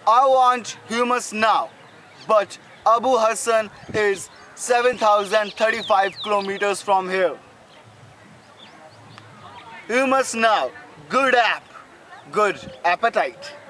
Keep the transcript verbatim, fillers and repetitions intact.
I want Hummus now, but Abu Hassan is seven thousand thirty-five kilometers from here. Hummus now. Good app. Good appetite.